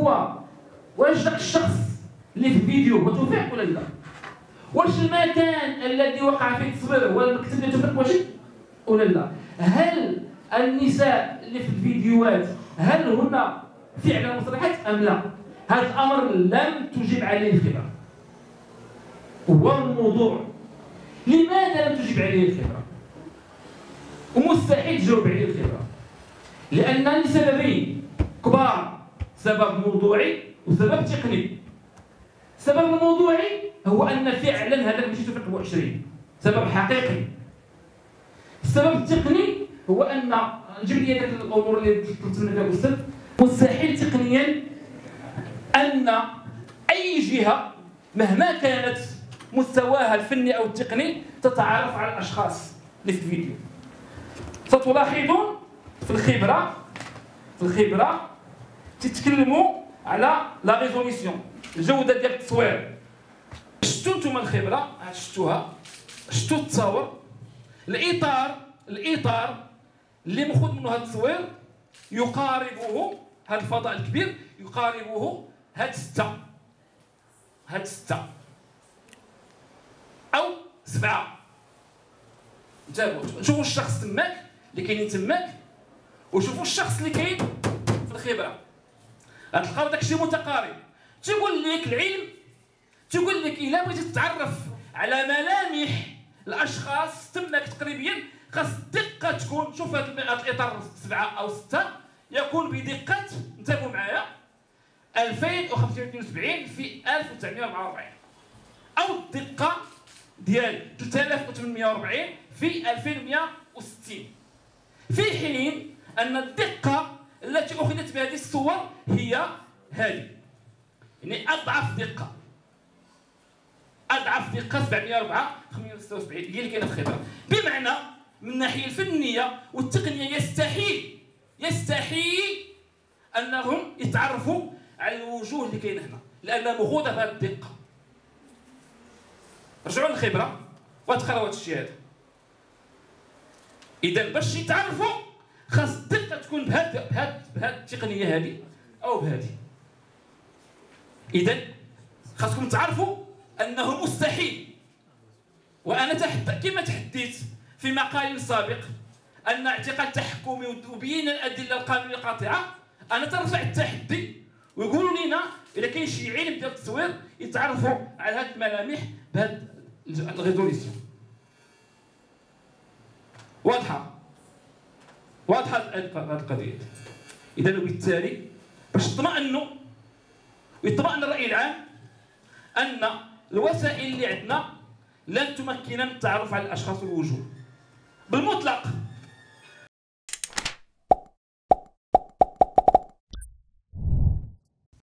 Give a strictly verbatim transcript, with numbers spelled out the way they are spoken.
هو واش داك الشخص اللي في الفيديو هو توفيق ولا لا؟ واش المكان الذي وقع فيه التصوير هو المكتب ديال توفيق واجد ولا لا؟ هل النساء اللي في الفيديوهات هل هن فعلا مصرحات ام لا؟ هذا الامر لم تجب عليه الخبره. هو الموضوع لماذا لم تجب عليه الخبره؟ ومستحيل تجاوب عليه الخبره لان لسببين كبار، سبب موضوعي وسبب تقني. السبب الموضوعي هو ان فعلا هذا ماشي توفيق أبو عشرين، سبب حقيقي. السبب التقني هو ان جيب لي هذيك الامور اللي طلبت منك يا استاذ. مستحيل تقنيا ان اي جهه مهما كانت مستواها الفني او التقني تتعرف على الاشخاص اللي في الفيديو. ستلاحظون في الخبره في الخبره تتكلموا على لا ريزوليسيون، الجوده ديال التصوير. شفتوا نتوما الخبره، شفتوها، شفتوا التصاور، الاطار الاطار اللي ماخذ منه هذا التصوير يقاربه هذا الفضاء الكبير، يقاربه هاد ستة هاد ستة أو سبعة. انتبهوا، شوفوا الشخص تماك اللي كاينين تماك وشوفوا الشخص اللي كاين في الخبرة، غتلقاو داكشي متقارب. تيقول لك العلم، تيقول لك إلا بغيتي تتعرف على ملامح الأشخاص تماك تقريبيا خاص الدقة تكون، شوف هذا الإطار سبعة أو ستة يكون بدقة، انتبهوا معايا، ألفين وخمسمائة واثنين وسبعين في ألف وتسعمائة وأربعة وأربعين، أو الدقة ديال ثلاثة آلاف وثمانمائة وأربعين في ألفين ومائة وستين، في حين أن الدقة التي أخذت بهذه الصور هي هذه، يعني أضعف دقة، أضعف دقة سبعمائة وأربعة خمسمائة وستة وسبعين هي اللي كاينة في الخبرة. بمعنى من الناحية الفنية والتقنية يستحيل يستحيل أنهم يتعرفوا على الوجوه اللي كاينه هنا لأنها مأخوذة بهذه الدقة. رجعوا للخبرة وادخلوا هذا الشيء هذا. إذا باش يتعرفوا خاص الدقة تكون بهذه بهذه بهذه التقنية هذه أو بهذه. إذا خاصكم تعرفوا أنه مستحيل، وأنا تحت كما تحديت في مقال سابق أن اعتقال تحكمي وبين الأدلة القانونية القاطعة، أنا ترفع التحدي ويقولوا لنا إذا كاين شي علم ديال التصوير يتعرفوا على هذه الملامح بهذه الريزوليسيون. واضحة واضحة هذه القضية. إذا وبالتالي باش تطمئنوا ويطمئن الرأي العام أن الوسائل اللي عندنا لن تمكننا من التعرف على الأشخاص والوجوه بالمطلق.